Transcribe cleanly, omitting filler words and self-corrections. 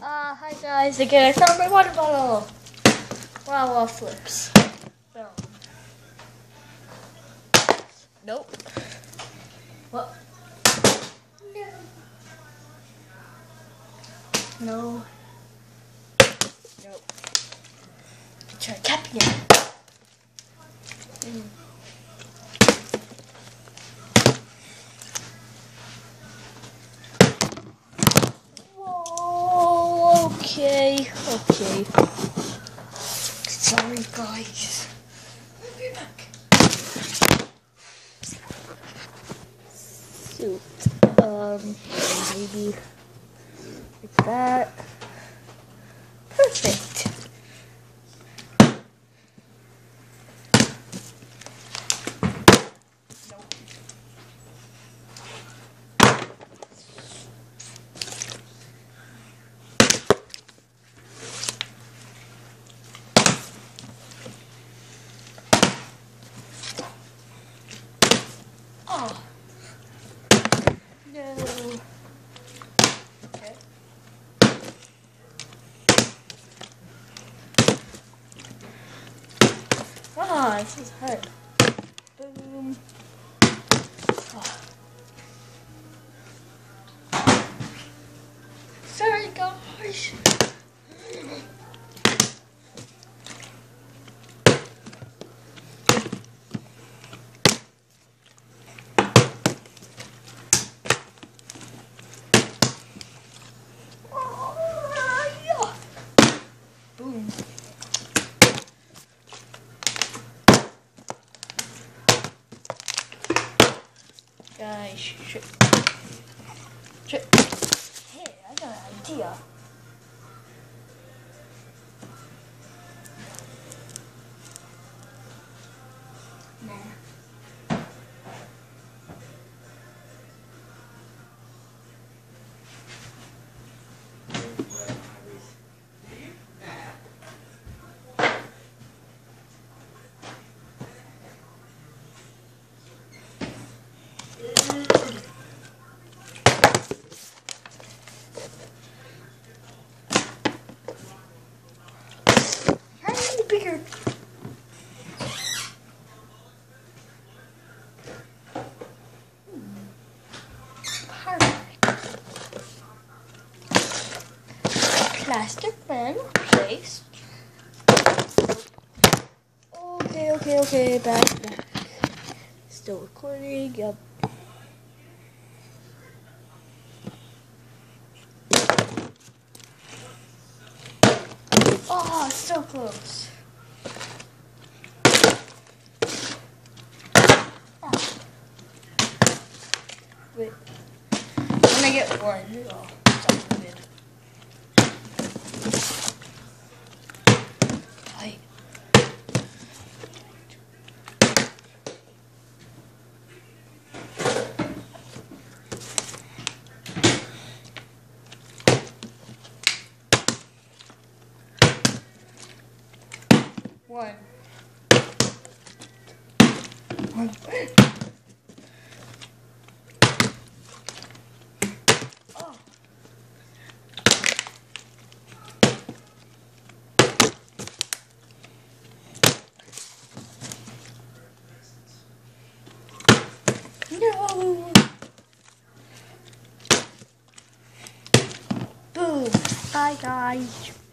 Hi guys, again I found my water bottle. Wow, flips. Boom. Nope. What? No. Nope. Try tapping it. Whoa, okay. Sorry guys. I'll be back. Shoot. Maybe like that. Perfect. Oh. No. Okay. Ah, this is hard. Boom. Oh. Sorry, guys. Boom. Guys, shit. Hey, I got an idea. Nah. Bigger. Perfect. Plastic pen placed. Okay. Back. Still recording. Yep. Oh, so close. Wait. I'm gonna get one. Oh, it's good. Hi. One. Oh. No. Boom. Bye, guys.